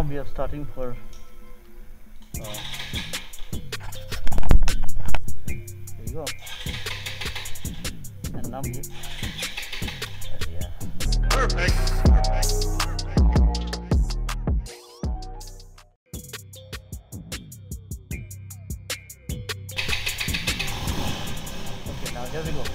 we are starting for there you go. And now we yeah. Perfect. Okay, now here we go.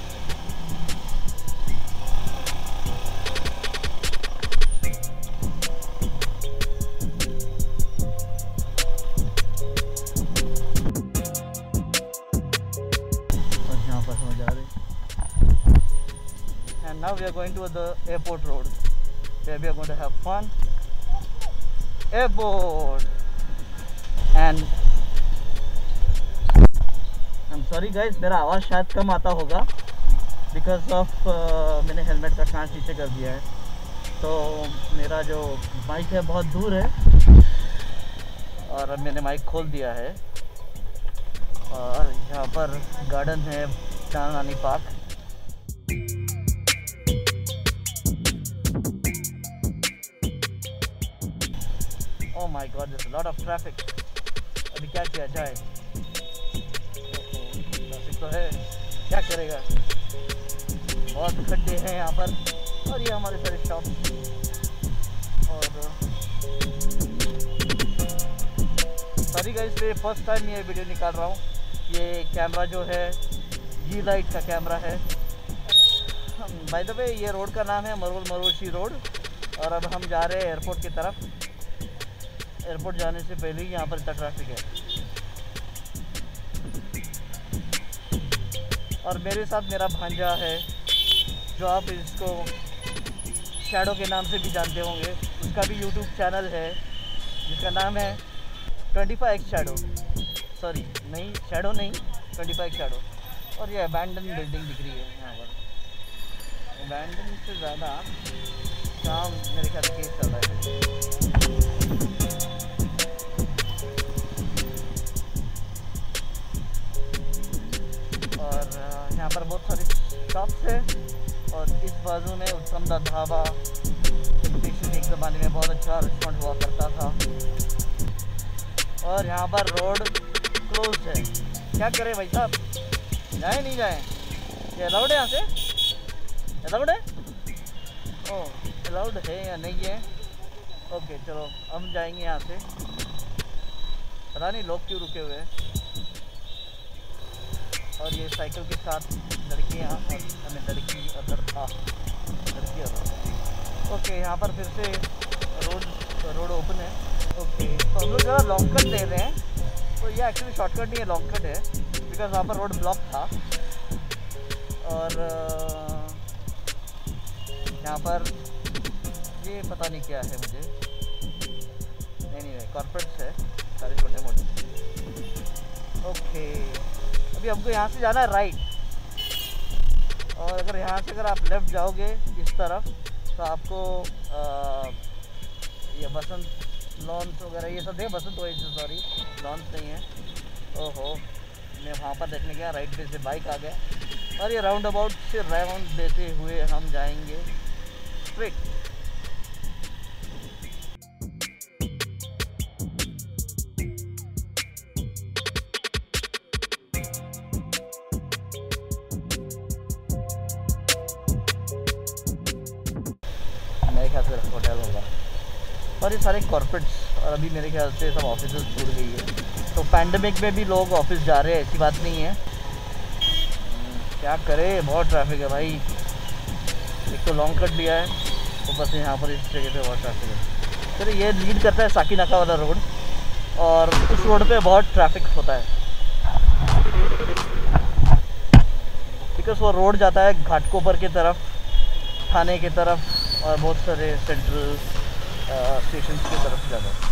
And now we are going to the airport road where we are going to have fun. Airport. And I'm sorry guys, मेरा आवाज़ शायद कम आता होगा because of मैंने helmet का कांच नीचे कर दिया है, तो मेरा जो माइक है बहुत दूर है और अब मैंने माइक खोल दिया है। और यहाँ पर गार्डन है Chandni park. Oh my God, there's a lot of traffic. अभी क्या किया जाए? ट्रैफिक तो है, क्या करेगा? बहुत खड्डे हैं यहाँ पर और ये हमारे सारे शॉप। और सॉरी गाइस, मैं फर्स्ट टाइम ये वीडियो निकाल रहा हूँ। ये कैमरा जो है G-Lite का कैमरा है। बाय द वे ये रोड का नाम है मरोशी रोड। और अब हम जा रहे हैं एयरपोर्ट की तरफ। एयरपोर्ट जाने से पहले ही यहाँ पर इतना ट्रैफिक है। और मेरे साथ मेरा भांजा है जो आप इसको शैडो के नाम से भी जानते होंगे। उसका भी यूट्यूब चैनल है जिसका नाम है 25x शैडो। सॉरी नहीं, शैडो नहीं, 25x शैडो। और ये अबैंडन बिल्डिंग दिख रही है यहाँ पर। अबैंडन से ज़्यादा काम मेरे ख्याल से केस चल रहा है। और यहाँ पर बहुत सारे शॉप्स हैं। और इस बाजू में उत्तम दा ढाबा एक ज़माने में बहुत अच्छा रेस्टोरेंट हुआ करता था। और यहाँ पर रोड क्लोज है। क्या करें भाई साहब, जाए नहीं जाए? ये अलाउड है यहाँ से? अलाउड है? ओह, अलाउड है या नहीं है? ओके चलो हम जाएंगे यहाँ से। पता नहीं लोग क्यों रुके हुए हैं। और ये साइकिल के साथ लड़कियाँ और हमें लड़की और लड़का लड़की और ओके, यहाँ पर फिर से रोड ओपन है। ओके, तो हम लोग ज़रा लॉन्ग कट ले रहे हैं। तो ये एक्चुअली शॉर्टकट नहीं है, लॉन्ग कट है बिकॉज वहाँ पर रोड ब्लॉक था। और यहाँ पर ये पता नहीं क्या है मुझे, नहीं कॉर्पोरेट्स है सारे छोटे मोटे। ओके, अभी हमको यहाँ से जाना है राइट। और अगर यहाँ से अगर आप लेफ़्ट जाओगे इस तरफ तो आपको ये बसंत लॉन्स वगैरह ये सब है। बसंत सॉरी लॉन्स नहीं है। ओहो, मैं वहाँ पर देखने गया, राइट वे से बाइक आ गया। और ये राउंड अबाउट से राउंड देते हुए हम जाएंगे स्ट्रेट। मेरे ख्याल से होटल होगा और ये सारे कॉर्पोरेट्स। और अभी मेरे ख्याल से सब ऑफिस छूट गई है। तो पैंडेमिक में भी लोग ऑफिस जा रहे हैं, ऐसी बात नहीं है। क्या करें, बहुत ट्रैफिक है भाई। एक तो लॉन्ग कट लिया है, ऊपर से यहाँ पर इस जगह पे बहुत ट्रैफिक है। फिर ये लीड करता है साकीनाका वाला रोड और उस रोड पे बहुत ट्रैफिक होता है बिकॉज वो रोड जाता है घाटकोपर की तरफ, थाने की तरफ और बहुत सारे सेंट्रल स्टेशन की तरफ जाता है।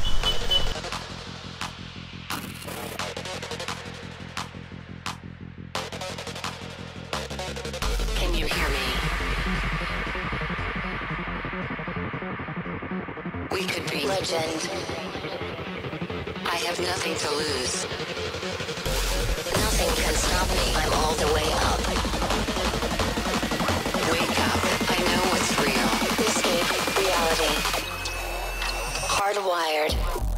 Can you hear me? We could be legend. I have nothing to lose. Nothing can stop me. I'm all the way up. Wake up. I know what's real. Escape reality. Hardwired.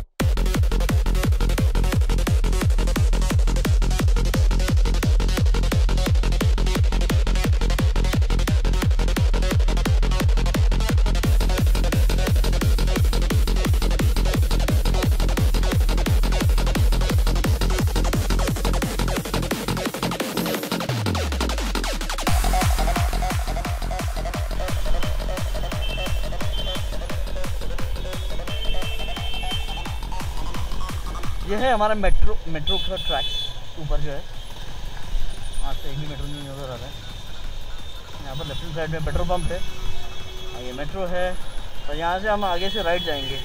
ये है हमारा metro का tracks ऊपर जो है, आज से एक भी मेट्रो नहीं नज़र आ रहा है। यहाँ पर लेफ्ट साइड में पेट्रोल पंप है और ये मेट्रो है, और यहाँ से हम आगे से राइट जाएंगे।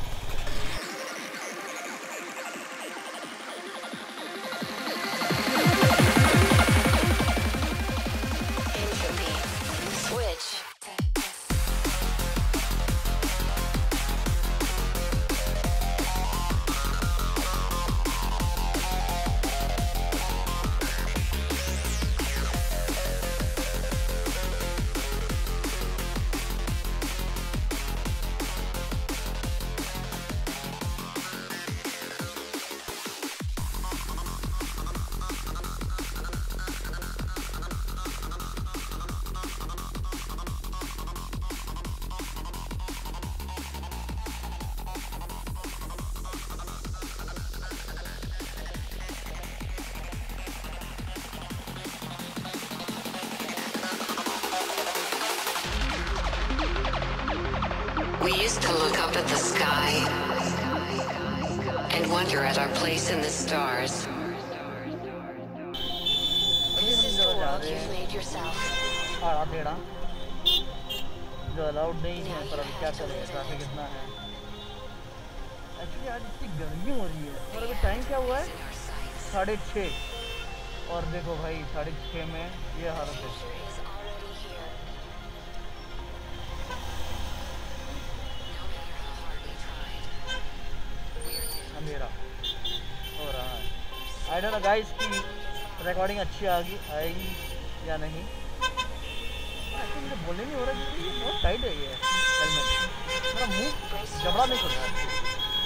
We used to look up at the sky and wonder at our place in the stars. This is the world you've made yourself. जो अलाउड नहीं है, पर अभी क्या करें, ट्रैफिक इतना है। एक्चुअली आज इतनी गर्मी हो रही है, और अभी टाइम क्या हुआ है 6:30, और देखो भाई 6:30 में ये हालत है। अंधेरा हो रहा है। आई डोंट नो गाइस की रिकॉर्डिंग अच्छी आएगी या नहीं। मुझे बोलने नहीं हो रहा क्योंकि ये बहुत टाइट है ये हेलमेट, मेरा मुंह जबड़ा नहीं खुल रहा है।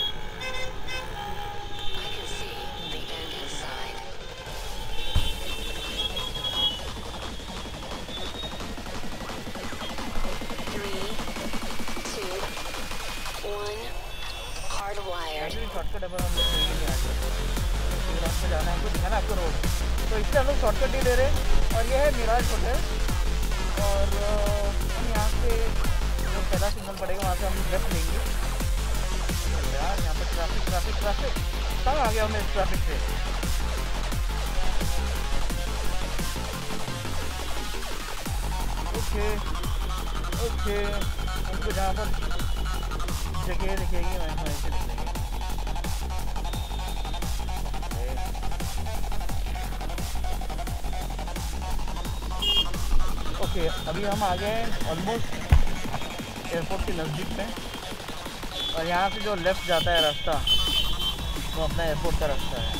शॉर्टकट अब हम लोग नहीं आते, रास्ते जाना है, हमको दिखाना आपको रोड, तो इसलिए हम लोग शॉर्टकट नहीं ले रहे। और ये है मिराज होटल, और हम यहाँ से जो पहला सिग्नल पड़ेगा वहाँ से हम लेफ्ट लेंगे। यार यहाँ पर ट्रैफिक ट्रैफिक ट्रैफिक कहाँ आ गया हमें इस ट्रैफिक से। ओके ओके, हमको जहाँ पर जगह दिखेगी वहीं से निकलेंगे। ओके, अभी हम आ गए हैं ऑलमोस्ट एयरपोर्ट के नज़दीक में, और यहाँ से जो लेफ़्ट जाता है रास्ता वो अपना एयरपोर्ट का रास्ता है।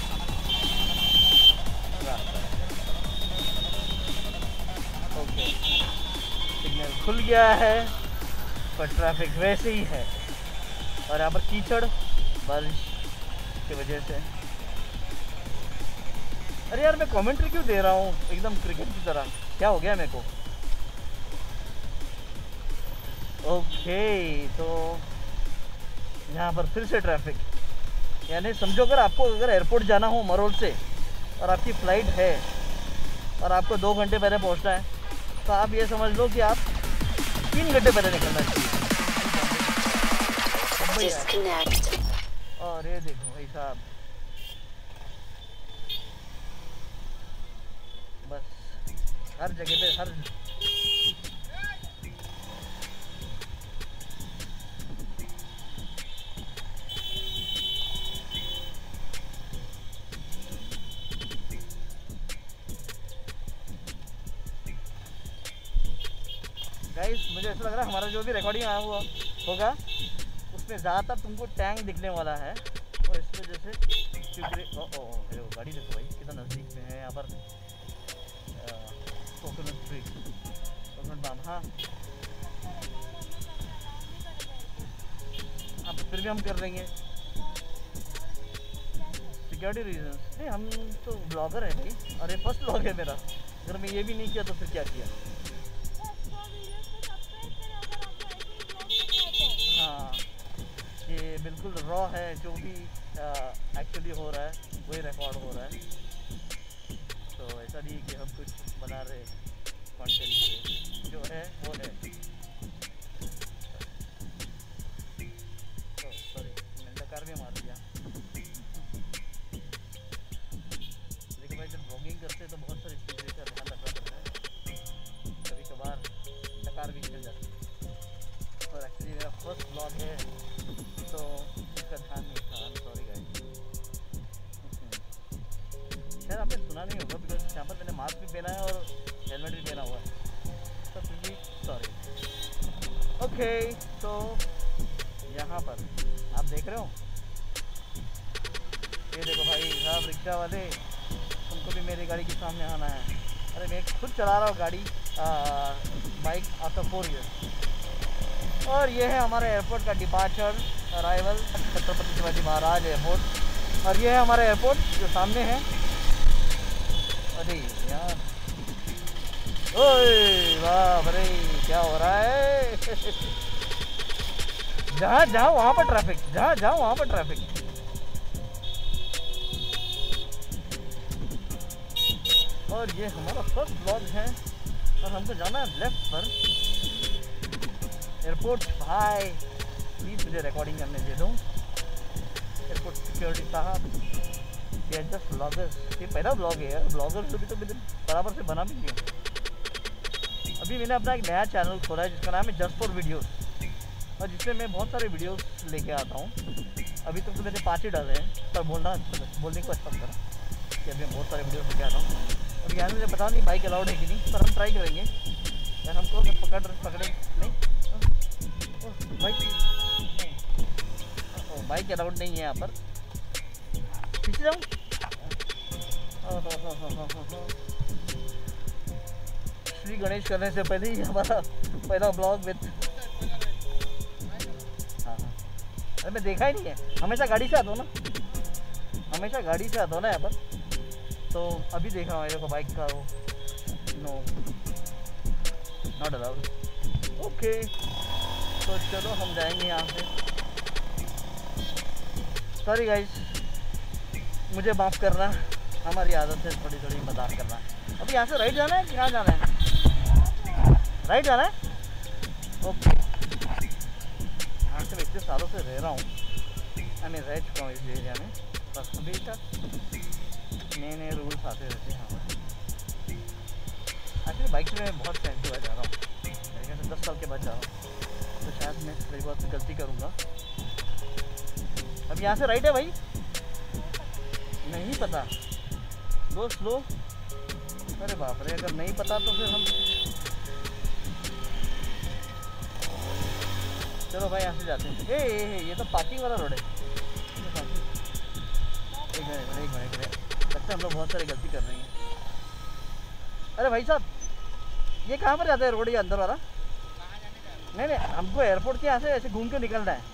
ओके, सिग्नल खुल गया है, पर ट्रैफिक वैसे ही है, और यहाँ पर कीचड़ बारिश की वजह से। अरे यार मैं कमेंट्री क्यों दे रहा हूँ एकदम क्रिकेट की तरह, क्या हो गया मेरे को। ओके, तो यहाँ पर फिर से ट्रैफिक, यानी समझो अगर एयरपोर्ट जाना हो मरोल से और आपकी फ़्लाइट है और आपको 2 घंटे पहले पहुँचना है, तो आप ये समझ लो कि आप 3 घंटे पहले निकलना चाहिए। और ये देखो भाई साहब, बस हर जगह पे हर गाइस, मुझे ऐसा लग रहा है हमारा जो भी रिकॉर्डिंग आया हुआ होगा उसमें ज़्यादातर तुमको टैंक दिखने वाला है, और इस वजह से क्योंकि गाड़ी देखो भाई कितना नज़दीक में है। यहाँ पर कोकोनट ट्री, कोकोनट पाम, हाँ आप फिर भी हम कर लेंगे सिक्योरिटी रीजन। नहीं हम तो ब्लॉगर है भाई, और ये फर्स्ट ब्लॉग है मेरा। अगर मैं ये भी नहीं किया तो फिर क्या किया। हाँ ये बिल्कुल रॉ है, जो भी एक्चुअली हो रहा है वही रिकॉर्ड हो रहा है। तो ऐसा नहीं कि हम कुछ बना रहे कंटेंट, जो है वो है। तो सॉरी मैंने डकार भी मार दिया। लेकिन भाई जब ब्लॉगिंग करते तो बहुत सारी चीज़ें का ध्यान रखना पड़ता है, कभी कभार डकार भी निकल जाती है। और एक्चुअली मेरा फर्स्ट ब्लॉग है तो इसका ध्यान नहीं था। Sorry guys. शायद आपने सुना नहीं होगा बिकॉज यहाँ पर मैंने मास्क भी पहना है और हेलमेट भी पहना हुआ है, तो फिर भी सॉरी। ओके तो यहाँ पर आप देख रहे हो, ये देखो भाई साहब रिक्शा वाले, उनको भी मेरी गाड़ी के सामने आना है। अरे मैं खुद चला रहा हूँ गाड़ी, बाइक आफ्टर 4 ईयर्स। और ये है हमारे एयरपोर्ट का departure arrival, Chhatrapati Shivaji Maharaj airport. और ये है हमारा एयरपोर्ट जो सामने है। अरे यार ओए वाह अरे क्या हो रहा है। जहाँ जाओ वहाँ पर ट्रैफिक, जहाँ जाओ वहाँ पर ट्रैफिक। और ये हमारा फर्स्ट ब्लॉग है और हमको जाना है लेफ्ट पर एयरपोर्ट। भाई प्लीज़ मुझे रिकॉर्डिंग करने दे दो। एयरपोर्ट सिक्योरिटी साहब, ये जस्ट ब्लॉगर्स, ये पहला ब्लॉग है यार। ब्लॉगर्स अभी तो मैंने बराबर से बना भी नहीं है। अभी मैंने अपना एक नया चैनल खोला है जिसका नाम है जस्ट फॉर वीडियोस, और जिसमें मैं बहुत सारे वीडियोस लेके आता हूँ। अभी तक तो मैंने 5 ही डाले हैं, पर बोलने को अच्छा लगा कि अभी मैं बहुत सारे वीडियोस लेके आता हूँ। अभी यहाँ मुझे पता नहीं बाइक अलाउड है कि नहीं, पर हम ट्राई करेंगे यार। हमको पकड़े नहीं बाइक अलाउड नहीं है यहाँ पर। पीछे जाऊँ। श्री गणेश करने से पहले ही हमारा पहला ब्लॉग विद। हाँ अरे मैं देखा ही नहीं है, हमेशा गाड़ी से आता हूँ ना, हमेशा गाड़ी से आता हूँ ना यहाँ पर। तो अभी देख रहा हूँ मेरे को बाइक का वो नो नॉट अलाउड। ओके तो चलो हम जाएंगे यहाँ से। सॉरी गाइस, मुझे माफ़ करना, हमारी आदत है थोड़ी थोड़ी मजाक करना। अभी यहाँ से राइट जाना है कि कहाँ जाना है? राइट जाना है। ओके यहाँ से मैं इतने सालों से रह रहा हूँ, मैं रह चुका हूँ इस एरिया में, बस अभी तक नए नए रूल्स आते रहते हैं यहाँ पर। एक्चुअली बाइक से मैं बहुत टाइम के बाद जा रहा हूँ, मेरे ख्याल से 10 साल के बाद जा रहा हूँ, तो शायद मैं थोड़ी बहुत गलती करूँगा। अब यहाँ से राइट है भाई? नहीं पता, गो स्लो। अरे बाप रे, अगर नहीं पता तो फिर हम चलो भाई यहाँ से जाते हैं। ए ये तो पार्किंग वाला रोड है। एक मिनट लगता है हम लोग बहुत सारी गलती कर रहे हैं। अरे भाई साहब ये कहाँ पर जाता है रोड, ये अंदर वाला? नहीं हमको एयरपोर्ट के यहाँ से ऐसे घूम के निकलना है।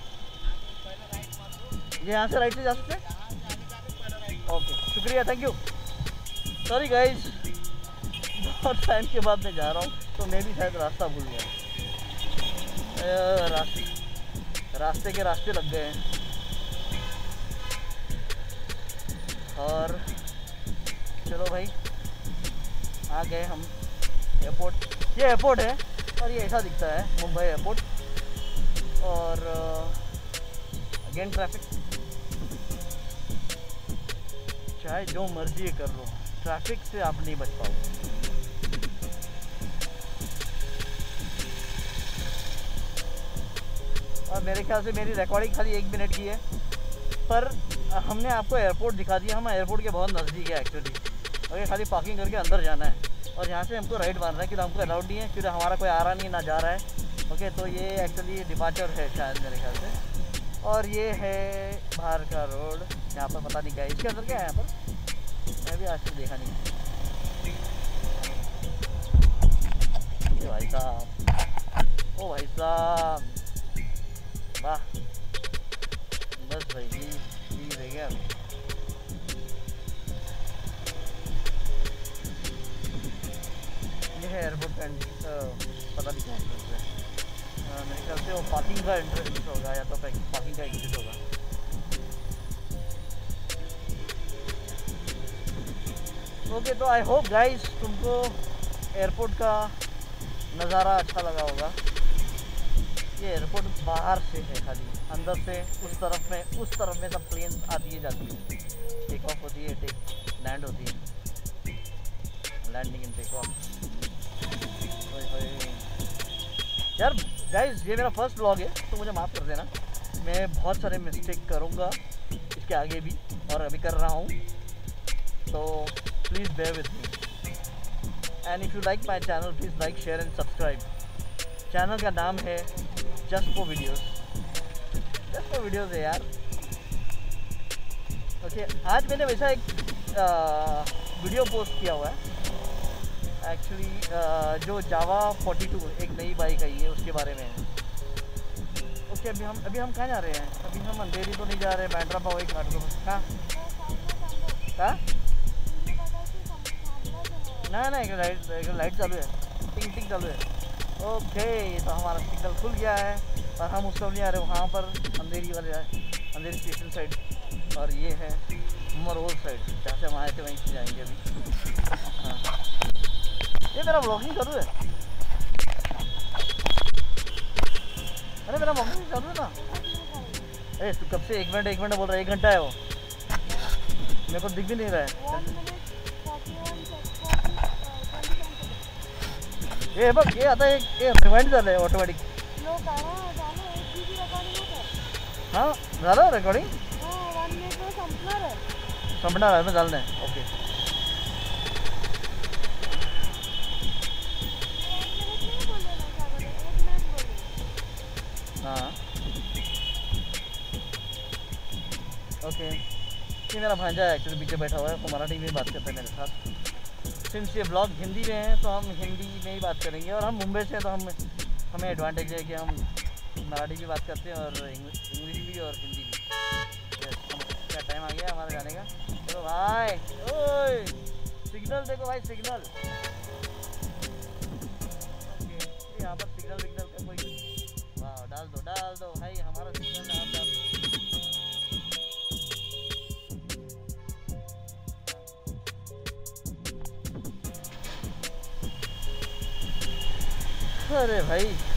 ये यहाँ से राइट से जा सकते हैं? ओके शुक्रिया, थैंक यू। सॉरी गाइस, बहुत टाइम के बाद मैं जा रहा हूँ, तो मैं भी शायद रास्ता भूल गया। रास्ते के रास्ते लग गए हैं। और चलो भाई आ गए हम एयरपोर्ट। ये एयरपोर्ट है और ये ऐसा दिखता है मुंबई एयरपोर्ट। और अगेन ट्रैफिक, चाहे जो मर्जी कर लो, ट्रैफिक से आप नहीं बच पाओगे। और मेरे ख्याल से मेरी रिकॉर्डिंग खाली 1 मिनट की है, पर हमने आपको एयरपोर्ट दिखा दिया। हम एयरपोर्ट के बहुत नज़दीक है एक्चुअली, और ये खाली पार्किंग करके अंदर जाना है। और यहाँ से हमको राइट मारना है क्योंकि हमको अलाउड नहीं है, क्योंकि हमारा कोई आ रहा नहीं ना जा रहा है। ओके तो ये एक्चुअली डिपार्चर है शायद मेरे ख्याल से। और ये है बाहर का रोड, यहाँ पर पता नहीं क्या है, इसके अंदर क्या है यहाँ पर, मैं भी आज तक देखा नहीं। ये भाई साहब, ओ भाई साहब वाह, पार्किंग का एंट्रेंस होगा या तो पार्किंग का एग्जिट होगा। ओके, तो आई होप गाइस तुमको एयरपोर्ट का नज़ारा अच्छा लगा होगा। ये एयरपोर्ट बाहर से है, खाली अंदर से उस तरफ में सब प्लेन आती है जाती है, टेक ऑफ होती है, लैंड होती है, लैंडिंग एंड टेक ऑफ। यार गाइस ये मेरा फर्स्ट व्लॉग है तो मुझे माफ़ कर देना, मैं बहुत सारे मिस्टेक करूँगा इसके आगे भी और अभी कर रहा हूँ, तो please bear with me. And if you like my channel please like share and subscribe. Channel का नाम है just for videos, just for videos है यार। ओके, आज मैंने वैसा एक वीडियो पोस्ट किया हुआ है एक्चुअली, जो जावा 42 एक नई बाइक आई है उसके बारे में है। ओके, अभी हम कहाँ जा रहे हैं? अभी हम अंधेरी तो नहीं जा रहे हैं, बैंड्रा पाओ एक घाट को कहाँ कहाँ ना एक लाइट चालू है, टिंग चालू है। ओके, तो हमारा सिग्नल खुल गया है और हम उस तरफ नहीं आ रहे, वहाँ पर अंधेरी स्टेशन साइड और ये है मरोल साइड, जहाँ से हम आए थे वहीं से जाएंगे अभी। हाँ, ये मेरा व्लॉगिंग चालू है। अरे मेरा व्लॉगिंग चालू है ना। अरे तू कब से 1 मिनट बोल रहा है? 1 घंटा है वो, मेरे को दिख भी नहीं रहा है। ये बस ये आता है, ये रिवाइंड कर रहा है ऑटोमेटिक। हाँ झालं रेकॉर्डिंग, संपणार आहे ना, झालं नाही। ओके, हाँ ओके। ये मेरा भांजा है एक्चुअली, पीछे बैठा हुआ है, वो मराठी में बात करता है मेरे साथ। सिंस ये ब्लॉग हिंदी में है तो हम हिंदी में ही बात करेंगे, और हम मुंबई से तो हमें एडवांटेज है कि हम मराठी भी बात करते हैं और इंग्लिश भी और हिंदी भी। क्या टाइम आ गया हमारा जाने का। चलो भाई, ओए सिग्नल देखो भाई, सिग्नल। ओके, यहाँ पर सिग्नल का कोई, वाह डाल दो भाई, हमारा सिग्नल है, आप डाल दो। अरे भाई